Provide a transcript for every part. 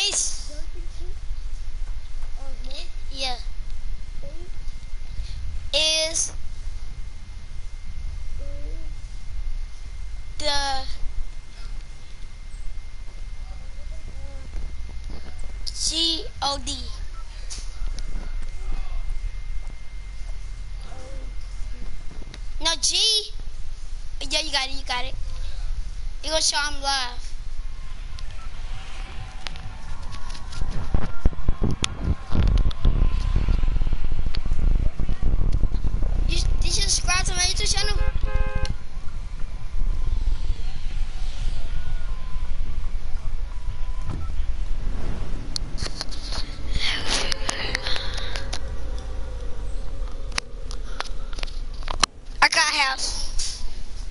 Space. Yeah. Is the God. No, G. Yeah, you got it. You got it. You gonna show I'm live. Did you subscribe to my YouTube channel? I got a house.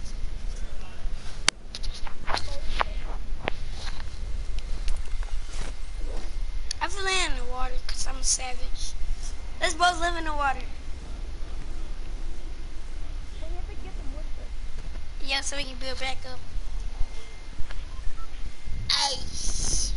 I feel in the water because I'm a savage. Let's both live in the water. Yeah, so we can build back up. Ice.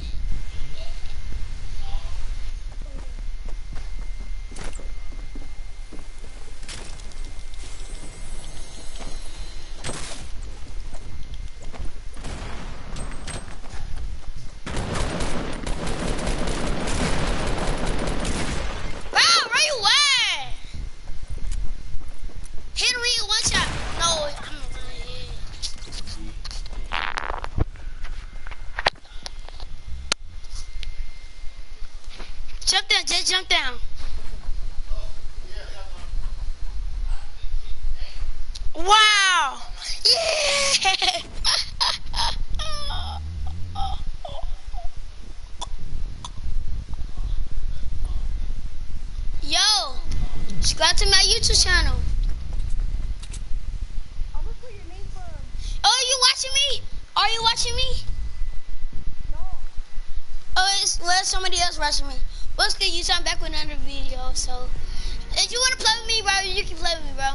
Bro, where you at? Hit me one shot. No, I'm not gonna hit. Jump down, just jump down. Wow! Yeah! Yo! Subscribe to my YouTube channel. Oh, you watching me? Are you watching me? Oh, well, somebody else watching me. What's good, YouTube? I'm back with another video, so if you want to play with me, bro, you can play with me, bro.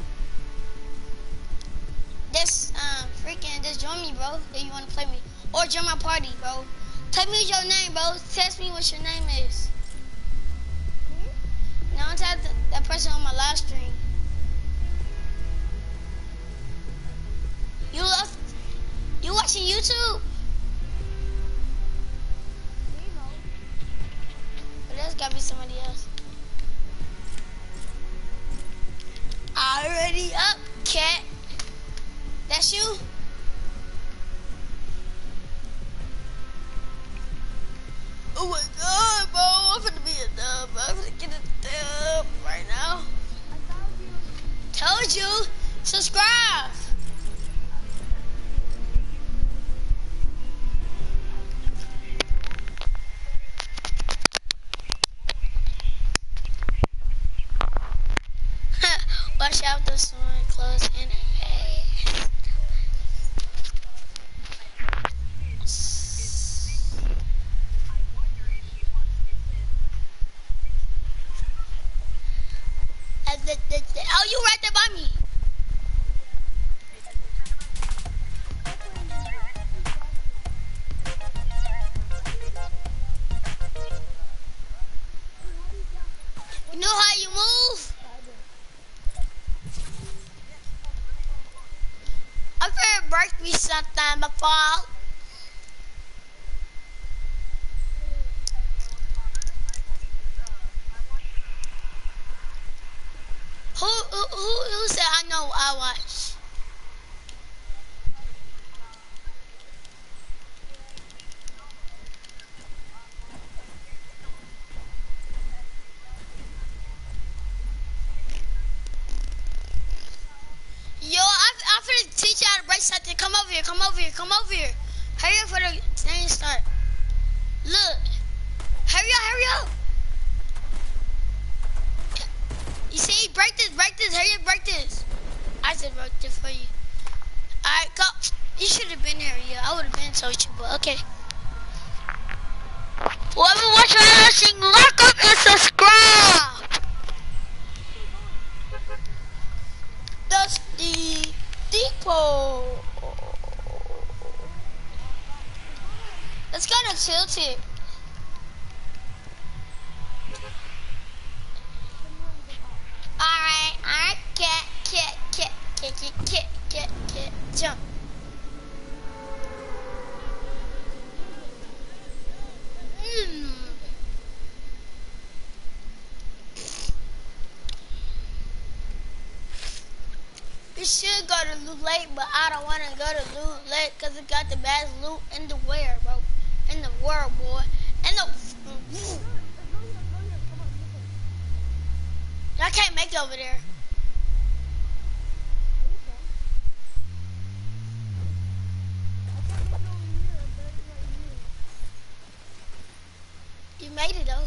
Just join me, bro, if you want to play me. Or join my party, bro. Tell me your name, bro. Text me what your name is. Now I'm type that person on my live stream. You watching YouTube? But there's gotta be somebody else. Already up, cat. That's you? Oh my god, bro. I'm finna be a dub. I'm finna get a dub right now. Told you. Subscribe. Watch out, the sun close in the ass. Oh, you right there by me. You know how you move? I'm gonna break me sometime before. Who said I know I watch? Yo, I'm finna teach you how to break something. Come over here, come over here, come over here. Hurry up for the thing to start. Look. Hurry up, hurry up. You see, break this, hurry up, break this. I said break this for you. Alright, go. You should have been here, yeah. I would have been told you, but okay. Whoever watching, like up and subscribe. Dusty Depot. Let's go to Tilted. Get, jump. We should go to Loot Lake, but I don't want to go to Loot Lake because it got the best loot in the world, bro. In the world, boy. In the... I can't make it over there. You made it, though.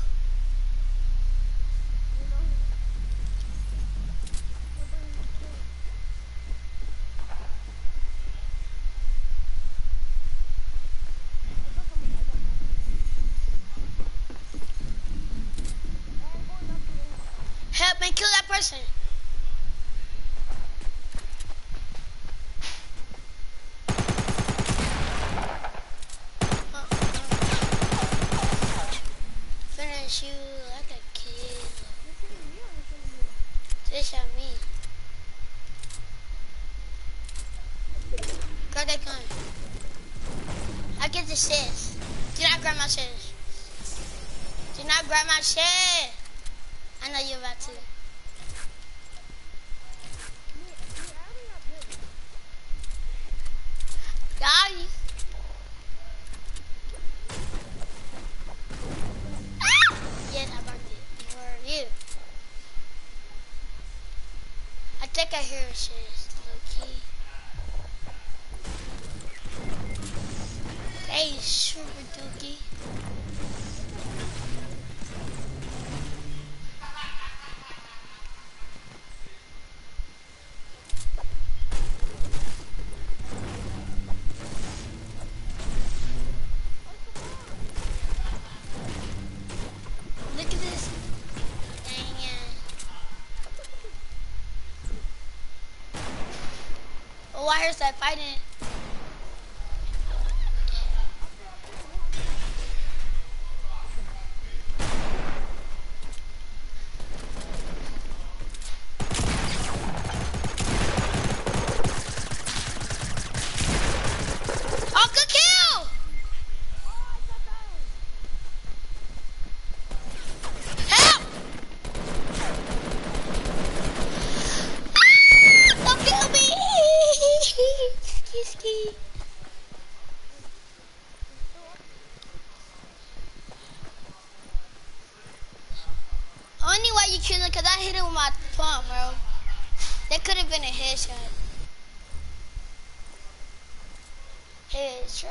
Help me kill that person. Finish you like a kid. This on me. Grab that gun. I get the sis. Do not grab my sis. Do not grab my shit. I know you're about to. Got you. Ah! Yes, I marked it for you. I think I hear a shit. Low key. Hey, super dookie. Oh, I heard that fighting. Oh, good kill! Help! Ah, don't kill me! Ski. Only way you killed it because I hit it with my pump, bro. That could have been a headshot. Headshot.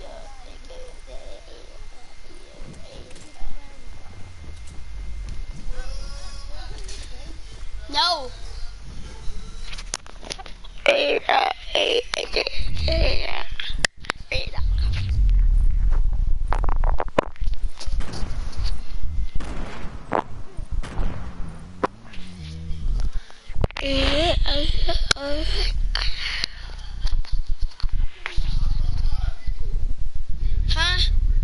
No. Huh?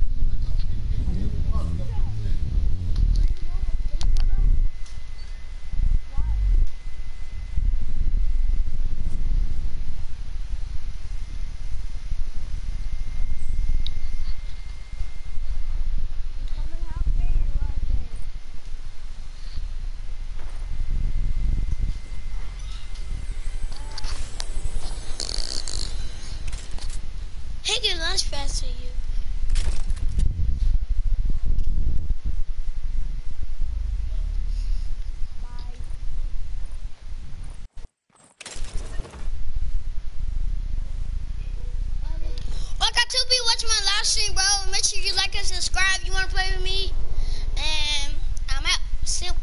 He can lunch faster than you. Well, I got 2 people watching my live stream, bro. Make sure you like and subscribe if you want to play with me. And I'm out. Simple.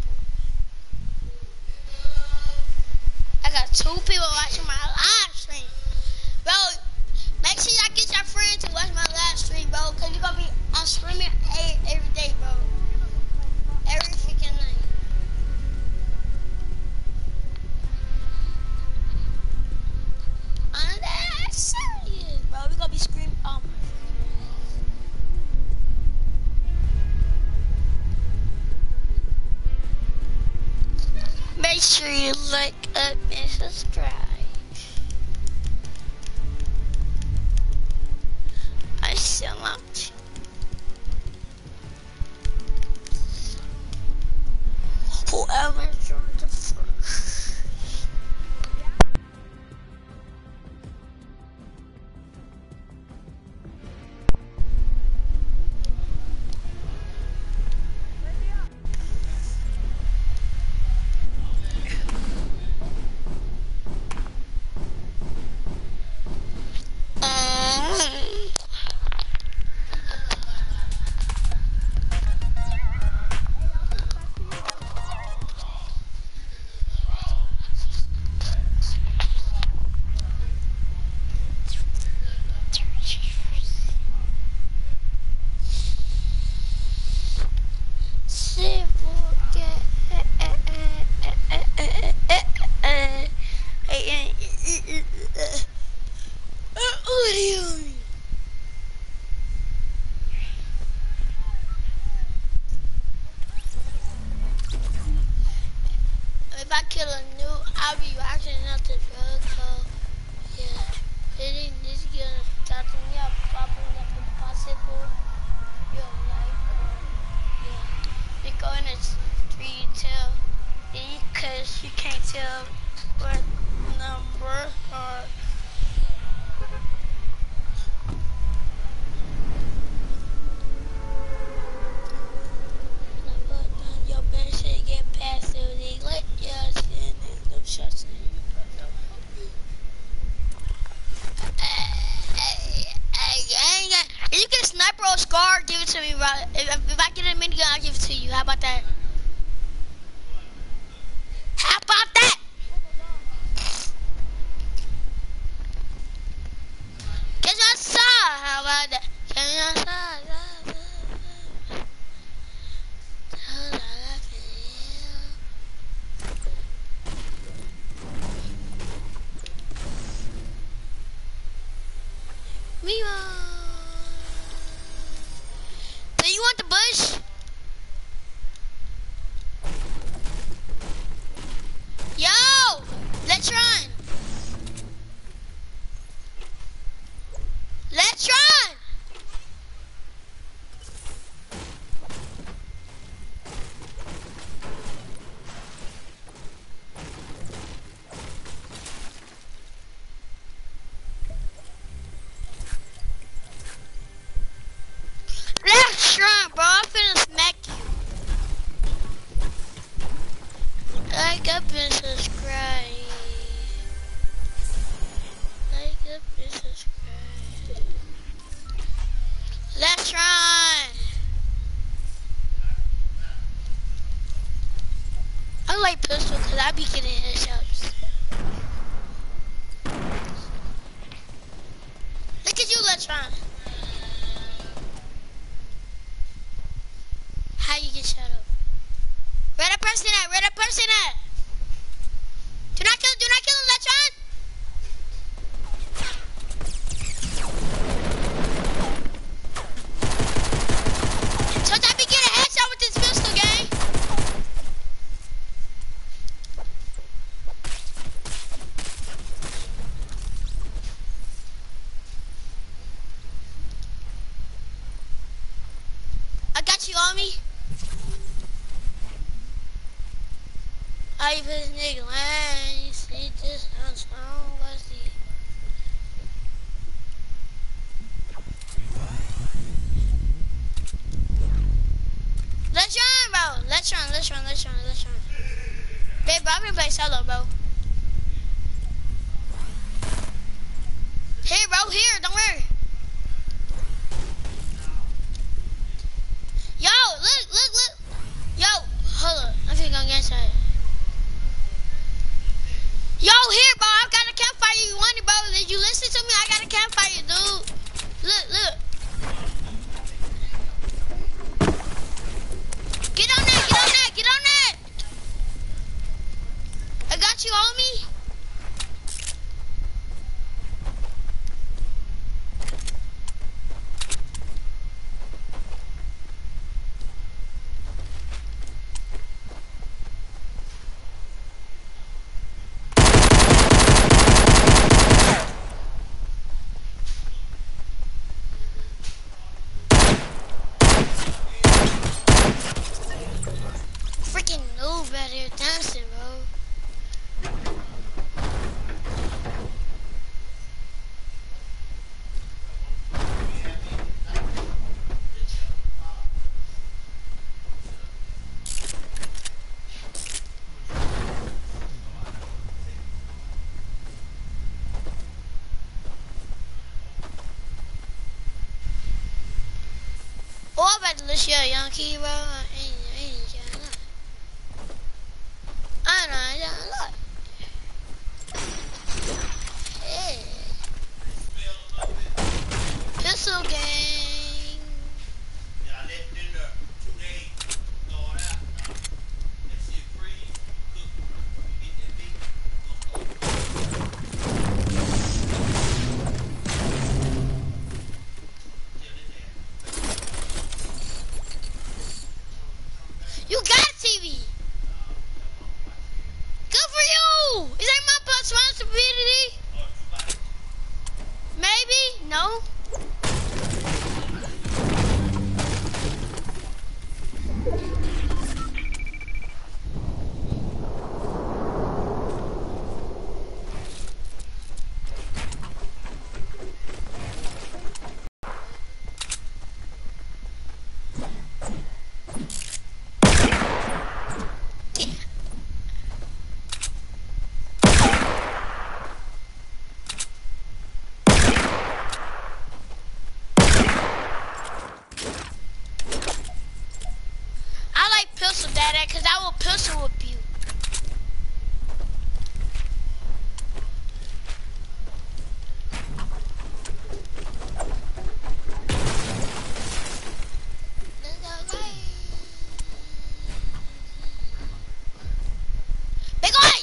I got 2 people watching my live stream. Bro, make sure y'all get your friends to watch my live stream, bro. Because you're going to be on streaming every day, bro. Every freaking night. I'm that serious, bro. We're going to be screaming. Make sure you like, and subscribe. I be watching out the drug, so yeah. It ain't this gonna start me up, popping up a bicycle. Yo, like, yeah. They go in the street tell, cause you can't tell what number or. Your best should get past they let you in them shots. If you get a sniper or a scar, give it to me, bro. If I get a minigun, I'll give it to you. How about that? How about that? Get your saw. How about that? Get your saw. So you want the bush? Yo, let's run. Let's run. Let's run, bro. I'm finna smack you. Like up and subscribe. Like up and subscribe. Let's run. I like pistol because I be getting headshots. Look at you, let's run. How you get shot up? Where that person at? Where that person at? Do not kill him, let's run! Sometimes we get a headshot with this pistol, gang. I got you on me. I put nigga line, you see this on strong, let's see. Let's run, bro. Let's run. Babe, I'm gonna play solo, bro. Here, bro, here, don't worry. Yo, look. Yo, hold up, I'm finna go get inside. Yo, here, bro, I got a campfire. You want it, bro? Did you listen to me? I got a campfire, dude. Look. Get on that. I got you, homie. Dancing, bro. Oh, I'm about to list you a young key, bro. I know. Hey. Pistol gang. pistol whip you. Big eye!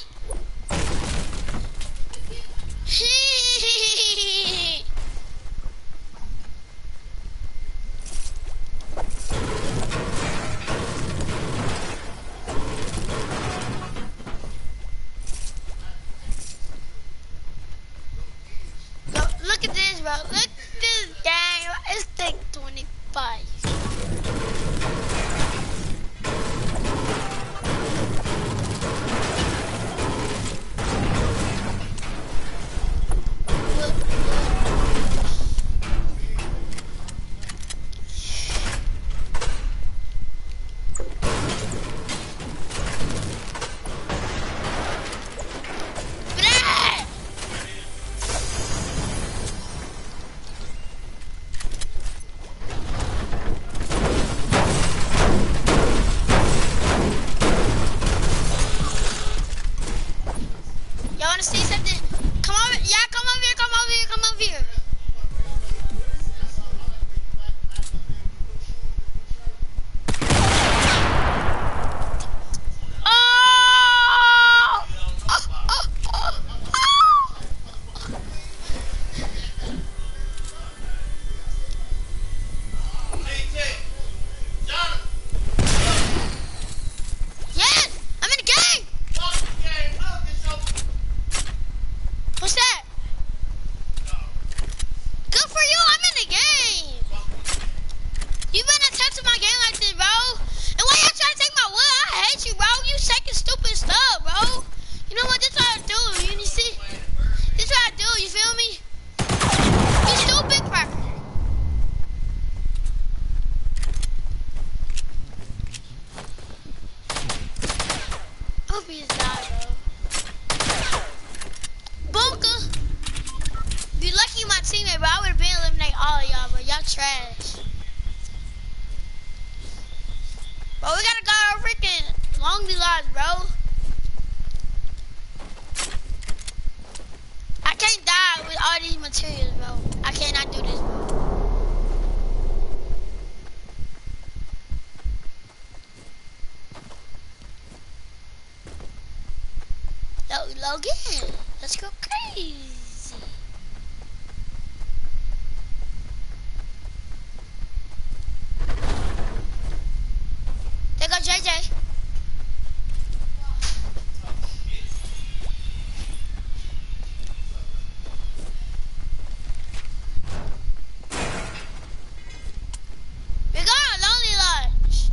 Look at this, bro. Look at this gang. It's take 25. Y'all wanna see something? Come over, yeah, come over here, come over here, come over here. Oh! Yes, I'm in the game. What's that? Good for you, I'm in the game. You better touch my game like this, bro. And why y'all trying to take my wood? I hate you, bro. You taking stupid stuff, bro. You know what? This is what I do. You see? This is what I do. You feel me? You stupid cracker. I hope he's die, bro. Bunker. Be lucky you my teammate, bro. I would have been eliminate all of y'all, but y'all trash. Bro, we gotta go our freaking lonely lives, bro. I can't die with all these materials, bro. I cannot do this, bro. Logan, let's go crazy. There go JJ. We got a lonely lodge.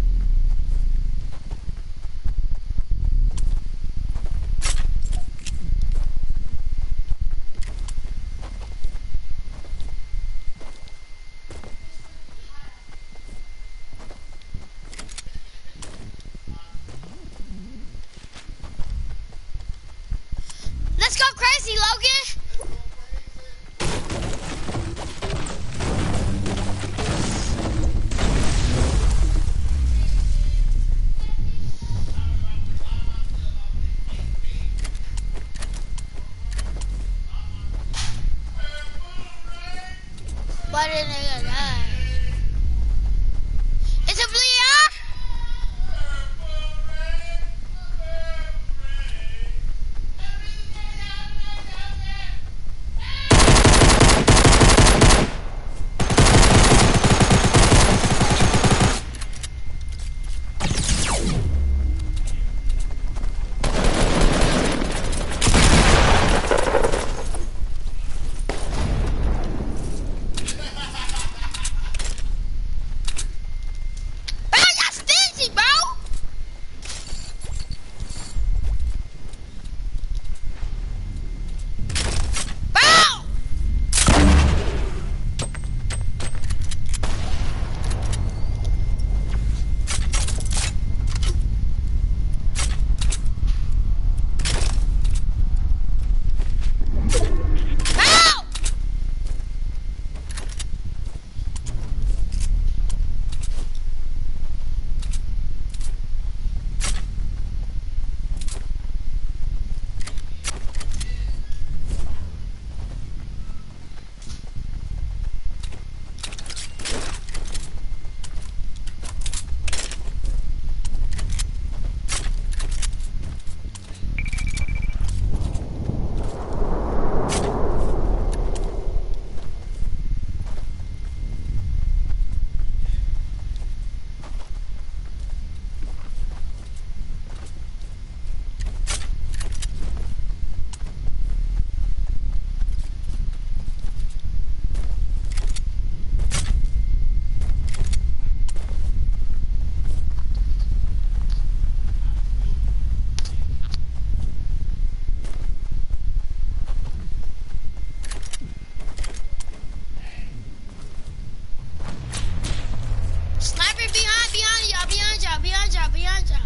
Behind y'all.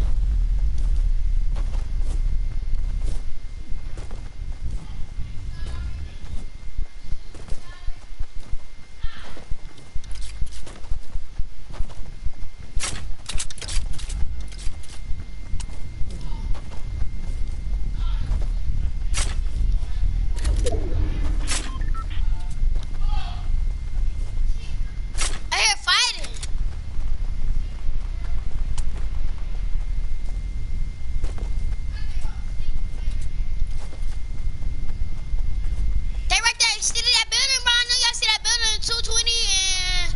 I hear fighting. They right there. You see that building, bro? I know y'all see that building, 220 and...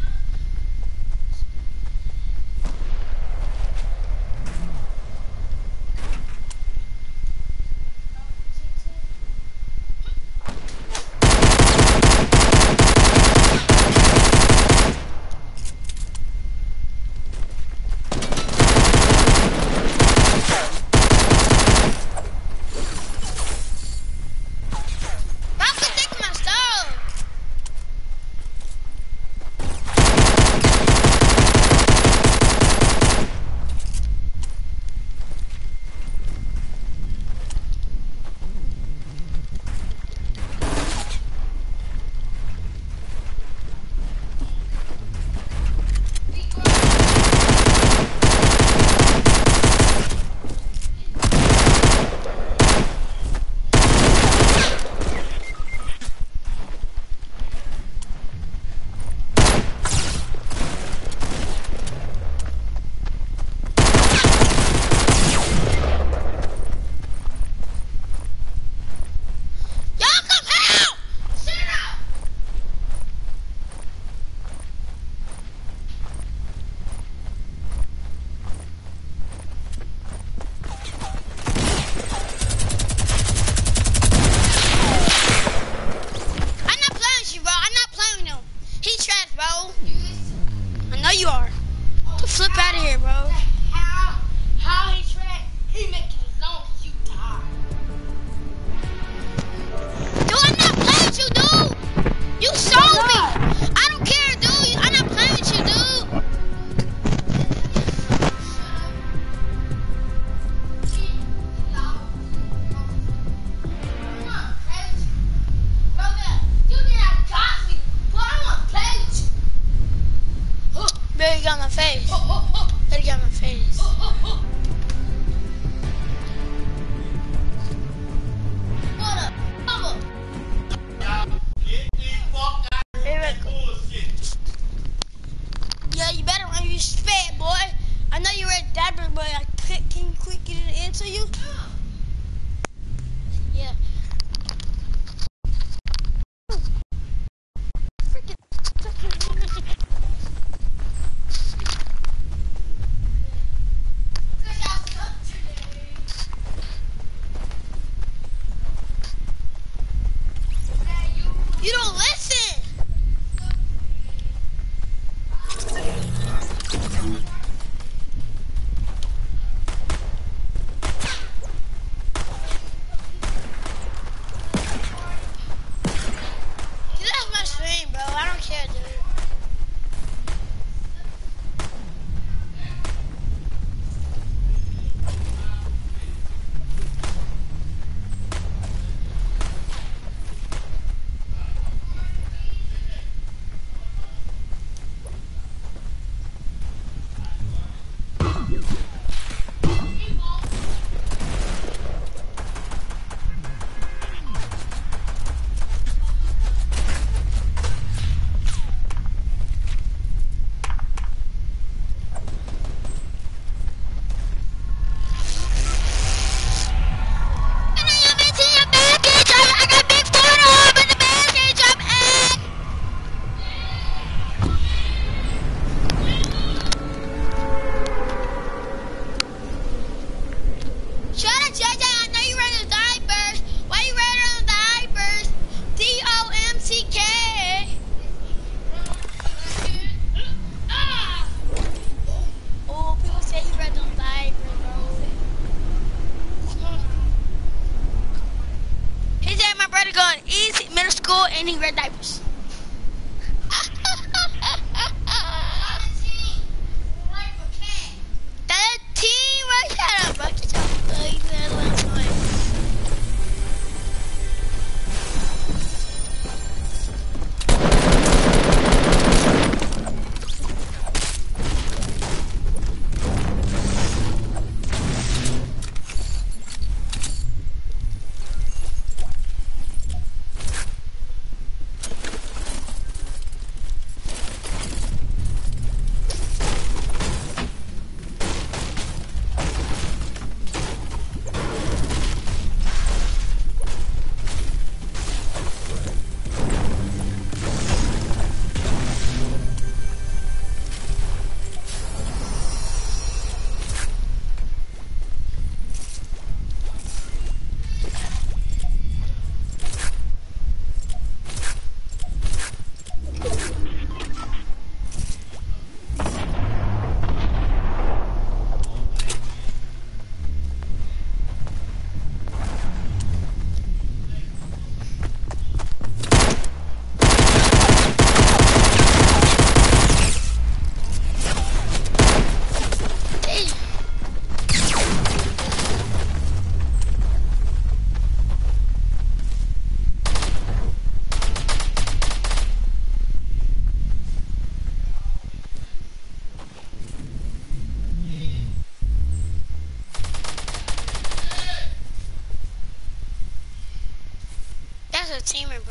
Bro, quit taking my stuff. Y'all come help! Sit up! I'm not playing with you, bro. I'm not playing with him. He trash, bro. I know you are. Flip out of here, bro. How he track? He making his own you die. Dude, I'm not playing with you, dude. You sold me. I don't care, dude. I'm not playing with you, dude. Better get on my face. Better get on my face. Yeah, you better run your spit, boy. I know you're a dabber, but can you quick get it into you? Yeah. You don't listen.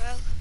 bro.